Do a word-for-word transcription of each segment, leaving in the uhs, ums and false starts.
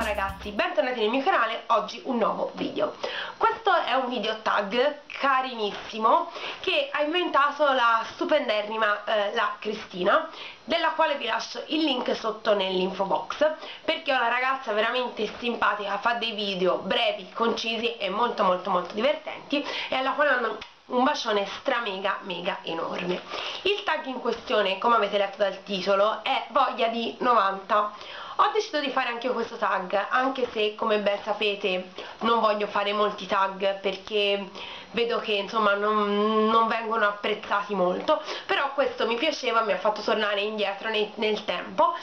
Ciao ragazzi, bentornati nel mio canale, oggi un nuovo video. Questo è un video tag carinissimo che ha inventato la stupendernima eh, la Cristina, della quale vi lascio il link sotto nell'info box, perché è una ragazza veramente simpatica, fa dei video brevi, concisi e molto molto molto divertenti, e alla quale mando un bacione stra mega mega enorme. Il tag in questione, come avete letto dal titolo, è Voglia di novanta. Ho deciso di fare anche questo tag, anche se come ben sapete non voglio fare molti tag perché vedo che insomma non, non vengono apprezzati molto, però questo mi piaceva, mi ha fatto tornare indietro nel, nel tempo,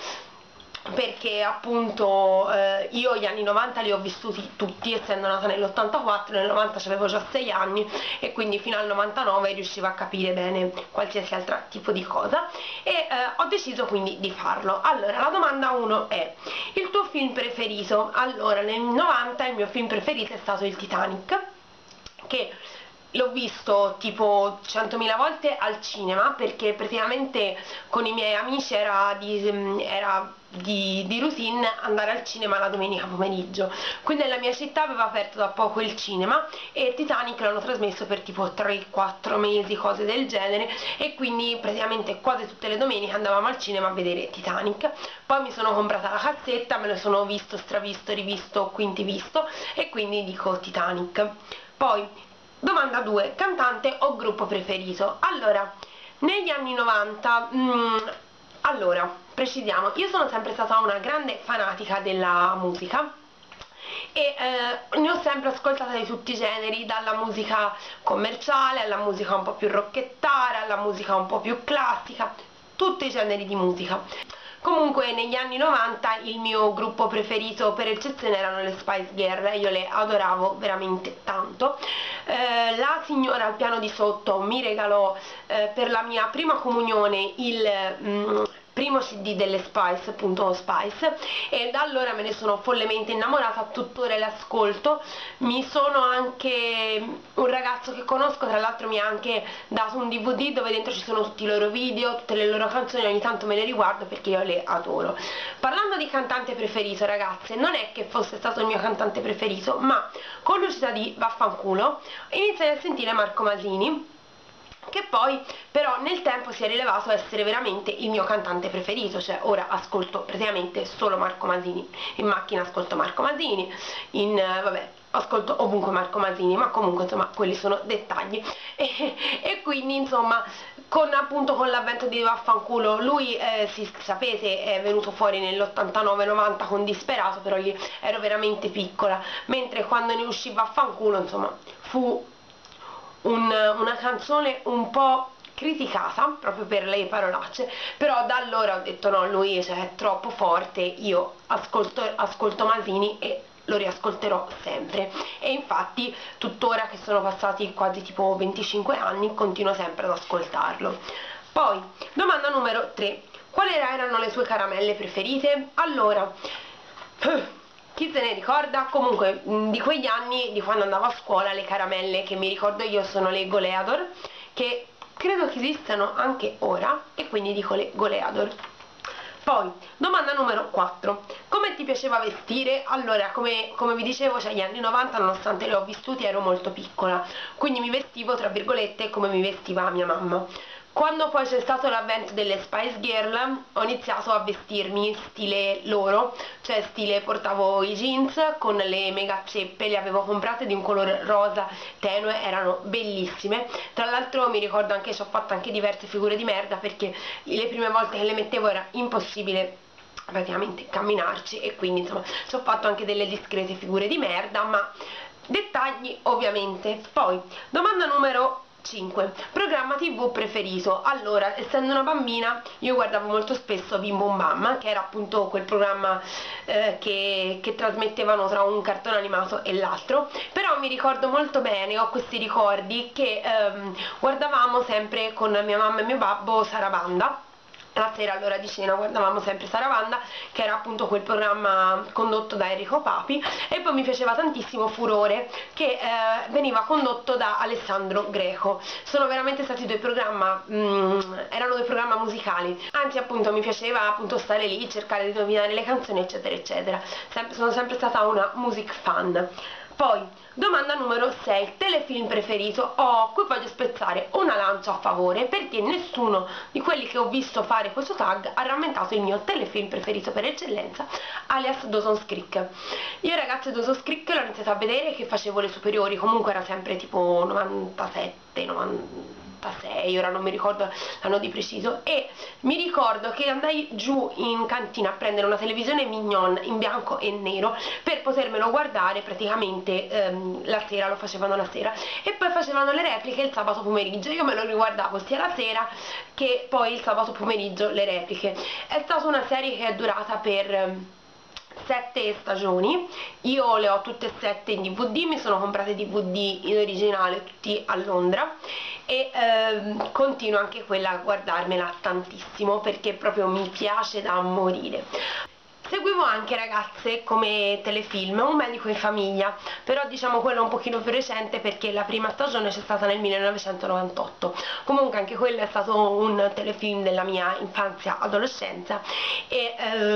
perché appunto eh, io gli anni novanta li ho vissuti tutti, essendo nata nell'ottantaquattro, nel novanta avevo già sei anni e quindi fino al novantanove riuscivo a capire bene qualsiasi altro tipo di cosa, e eh, ho deciso quindi di farlo. Allora, la domanda uno è: il tuo film preferito? Allora, nel novanta il mio film preferito è stato il Titanic, che l'ho visto tipo centomila volte al cinema, perché praticamente con i miei amici era di, era di, di routine andare al cinema la domenica pomeriggio. Qui nella mia città aveva aperto da poco il cinema e Titanic l'hanno trasmesso per tipo tre quattro mesi, cose del genere, e quindi praticamente quasi tutte le domeniche andavamo al cinema a vedere Titanic. Poi mi sono comprata la cassetta, me lo sono visto, stravisto, rivisto, quinti visto, e quindi dico Titanic. Poi domanda due, cantante o gruppo preferito? Allora, negli anni novanta, mh, allora, precisiamo, io sono sempre stata una grande fanatica della musica e eh, ne ho sempre ascoltata di tutti i generi, dalla musica commerciale alla musica un po' più rockettara, alla musica un po' più classica, tutti i generi di musica. Comunque negli anni novanta il mio gruppo preferito per eccezione erano le Spice Girl, io le adoravo veramente tanto. Eh, la signora al piano di sotto mi regalò eh, per la mia prima comunione il mm, primo C D delle Spice, appunto Spice, e da allora me ne sono follemente innamorata, tuttora le ascolto. Mi sono anche un ragazzo che conosco, tra l'altro mi ha anche dato un D V D dove dentro ci sono tutti i loro video, tutte le loro canzoni, ogni tanto me le riguardo perché io le adoro. Parlando di cantante preferito, ragazze, non è che fosse stato il mio cantante preferito, ma con l'uscita di Vaffanculo iniziai a sentire Marco Masini, che poi però nel tempo si è rilevato essere veramente il mio cantante preferito. Cioè ora ascolto praticamente solo Marco Masini, in macchina ascolto Marco Masini, in eh, vabbè ascolto ovunque Marco Masini, ma comunque insomma quelli sono dettagli. e, e quindi insomma con appunto con l'avvento di Vaffanculo lui eh, si, sapete è venuto fuori nell'ottantanove novanta con Disperato, però lì ero veramente piccola, mentre quando ne uscì Vaffanculo insomma fu Un, una canzone un po' criticata proprio per le parolacce, però da allora ho detto no, lui cioè, è troppo forte, io ascolto, ascolto Masini e lo riascolterò sempre, e infatti tuttora che sono passati quasi tipo venticinque anni continuo sempre ad ascoltarlo. Poi domanda numero tre, quali erano le sue caramelle preferite? Allora, chi se ne ricorda? Comunque di quegli anni, di quando andavo a scuola, le caramelle che mi ricordo io sono le Goleador, che credo che esistano anche ora, e quindi dico le Goleador. Poi, domanda numero quattro, come ti piaceva vestire? Allora, come, come vi dicevo, cioè gli anni novanta, nonostante li ho vissuti, ero molto piccola, quindi mi vestivo, tra virgolette, come mi vestiva mia mamma. Quando poi c'è stato l'avvento delle Spice Girl ho iniziato a vestirmi stile loro, cioè stile portavo i jeans con le mega ceppe, le avevo comprate di un colore rosa tenue, erano bellissime. Tra l'altro mi ricordo anche, ci ho fatto anche diverse figure di merda, perché le prime volte che le mettevo era impossibile praticamente camminarci, e quindi insomma ci ho fatto anche delle discrete figure di merda, ma dettagli ovviamente. Poi domanda numero cinque, programma tv preferito. Allora, essendo una bambina io guardavo molto spesso Bim Bum Bam, che era appunto quel programma eh, che, che trasmettevano tra un cartone animato e l'altro, però mi ricordo molto bene, ho questi ricordi che ehm, guardavamo sempre con mia mamma e mio babbo Sarabanda, la sera all'ora di cena guardavamo sempre Sarabanda, che era appunto quel programma condotto da Enrico Papi, e poi mi piaceva tantissimo Furore, che eh, veniva condotto da Alessandro Greco. Sono veramente stati due programma, mm, erano due programma musicali, anzi appunto mi piaceva appunto stare lì, cercare di indovinare le canzoni eccetera eccetera. Sem- sono sempre stata una music fan. Poi, domanda numero sei, telefilm preferito? Oh, qui voglio spezzare una lancia a favore, perché nessuno di quelli che ho visto fare questo tag ha rammentato il mio telefilm preferito per eccellenza, alias Dawson's Creek. Io ragazzi Dawson's Creek l'ho iniziato a vedere che facevo le superiori, comunque era sempre tipo novantasette, novantasei, ora non mi ricordo l'anno di preciso, e mi ricordo che andai giù in cantina a prendere una televisione Mignon in bianco e nero per potermelo guardare praticamente ehm, la sera, lo facevano la sera, e poi facevano le repliche il sabato pomeriggio. Io me lo riguardavo sia la sera che poi il sabato pomeriggio le repliche. È stata una serie che è durata per ehm, sette stagioni, io le ho tutte e sette in D V D, mi sono comprate D V D in originale tutti a Londra, e ehm, continuo anche quella a guardarmela tantissimo perché proprio mi piace da morire. Seguivo anche, ragazze, come telefilm Un medico in famiglia, però diciamo quello un pochino più recente perché la prima stagione c'è stata nel millenovecentonovantotto. Comunque anche quello è stato un telefilm della mia infanzia adolescenza, e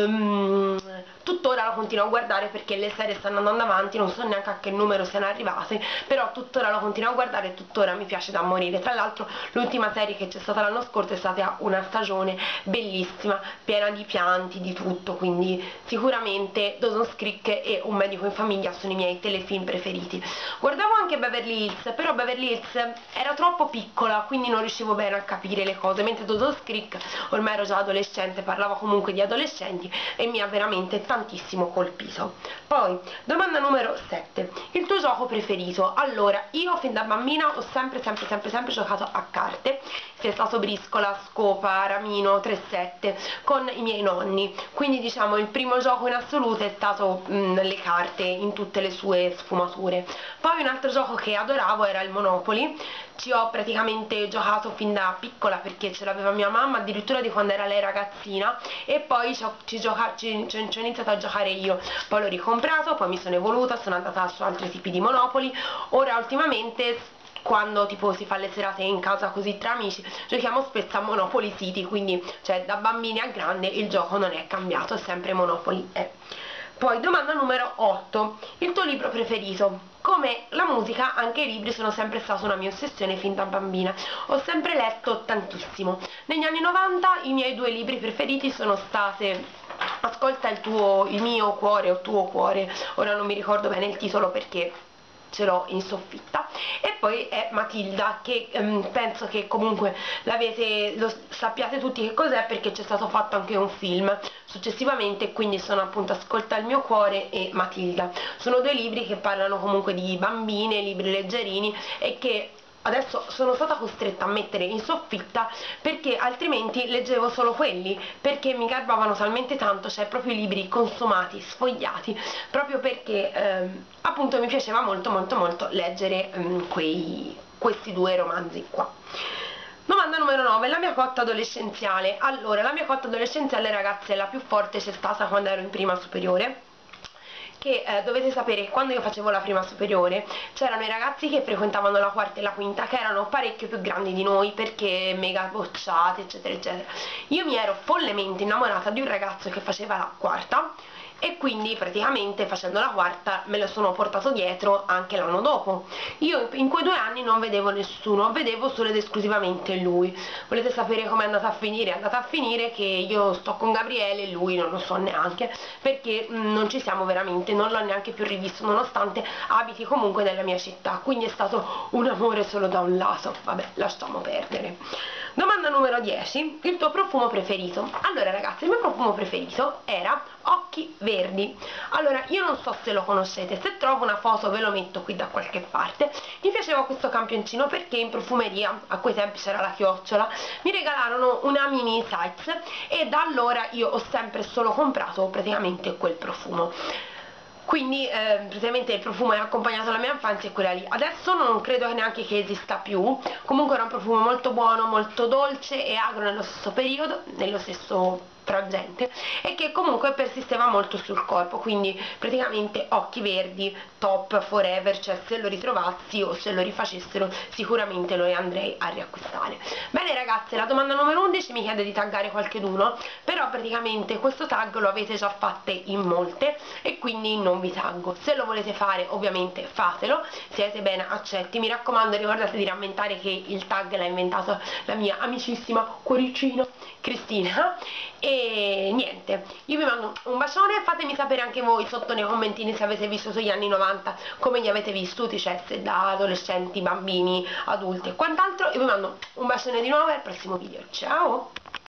ehm, tuttora lo continuo a guardare perché le serie stanno andando avanti, non so neanche a che numero siano arrivate, però tuttora lo continuo a guardare e tuttora mi piace da morire. Tra l'altro l'ultima serie che c'è stata l'anno scorso è stata una stagione bellissima, piena di pianti, di tutto, quindi sicuramente Dawson's Creek e Un medico in famiglia sono i miei telefilm preferiti. Guardavo anche Beverly Hills, però Beverly Hills era troppo piccola, quindi non riuscivo bene a capire le cose, mentre Dawson's Creek ormai ero già adolescente, parlava comunque di adolescenti e mi ha veramente tantissimo colpito. Poi, domanda numero sette, il tuo gioco preferito? Allora, io fin da bambina ho sempre sempre sempre sempre giocato a carte, sia stato briscola, scopa, ramino, tre sette, con i miei nonni, quindi diciamo il primo gioco in assoluto è stato mh, le carte in tutte le sue sfumature. Poi un altro gioco che adoravo era il Monopoly, ci ho praticamente giocato fin da piccola perché ce l'aveva mia mamma, addirittura di quando era lei ragazzina, e poi ci ho, ci, gioca, ci, ci, ci ho iniziato a giocare io, poi l'ho ricomprato, poi mi sono evoluta, sono andata su altri tipi di Monopoly. Ora ultimamente, quando tipo si fa le serate in casa così tra amici, giochiamo spesso a Monopoly City, quindi cioè da bambini a grande il gioco non è cambiato, è sempre Monopoly. Eh. Poi domanda numero otto, il tuo libro preferito? Come la musica, anche i libri sono sempre stata una mia ossessione fin da bambina, ho sempre letto tantissimo. Negli anni novanta i miei due libri preferiti sono state Ascolta il tuo, il mio cuore o tuo cuore, ora non mi ricordo bene il titolo perché ce l'ho in soffitta, e poi è Matilda, che ehm, penso che comunque l'avete, lo sappiate tutti che cos'è perché c'è stato fatto anche un film successivamente, quindi sono appunto Ascolta il mio cuore e Matilda. Sono due libri che parlano comunque di bambine, libri leggerini, e che adesso sono stata costretta a mettere in soffitta perché altrimenti leggevo solo quelli, perché mi garbavano talmente tanto, cioè proprio i libri consumati, sfogliati, proprio perché ehm, appunto mi piaceva molto molto molto leggere ehm, quei, questi due romanzi qua. Domanda numero nove, la mia cotta adolescenziale. Allora, la mia cotta adolescenziale, ragazze, la più forte c'è stata quando ero in prima superiore, che eh, dovete sapere che quando io facevo la prima superiore c'erano i ragazzi che frequentavano la quarta e la quinta, che erano parecchio più grandi di noi perché mega bocciati eccetera eccetera. Io mi ero follemente innamorata di un ragazzo che faceva la quarta, e quindi praticamente facendo la quarta me lo sono portato dietro anche l'anno dopo. Io in quei due anni non vedevo nessuno, vedevo solo ed esclusivamente lui. Volete sapere com'è andata a finire? È andata a finire che io sto con Gabriele e lui non lo so neanche, perché mh, non ci siamo veramente, non l'ho neanche più rivisto, nonostante abiti comunque nella mia città, quindi è stato un amore solo da un lato. Vabbè, lasciamo perdere. Domanda numero dieci, il tuo profumo preferito? Allora ragazzi, il mio profumo preferito era Occhi Verdi. Allora, io non so se lo conoscete, se trovo una foto ve lo metto qui da qualche parte. Mi piaceva questo campioncino perché in profumeria, a quei tempi c'era la chiocciola, mi regalarono una mini size e da allora io ho sempre solo comprato praticamente quel profumo. quindi eh, praticamente il profumo è accompagnato alla mia infanzia e quella lì. Adesso non credo neanche che esista più, comunque era un profumo molto buono, molto dolce e agro nello stesso periodo, nello stesso frangente, e che comunque persisteva molto sul corpo, quindi praticamente occhi verdi, top forever, cioè se lo ritrovassi o se lo rifacessero sicuramente lo andrei a riacquistare. Bene ragazze, la domanda numero undici mi chiede di taggare qualcheduno, però praticamente questo tag lo avete già fatte in molte e quindi non vi taggo. Se lo volete fare ovviamente fatelo, siete ben accetti. Mi raccomando, ricordate di rammentare che il tag l'ha inventato la mia amicissima cuoricino Cristina. E niente, io vi mando un bacione, fatemi sapere anche voi sotto nei commentini se avete vissuto gli anni novanta, come li avete vissuti, cioè se da adolescenti, bambini, adulti e quant'altro. Io vi mando un bacione di nuovo e al prossimo video, ciao!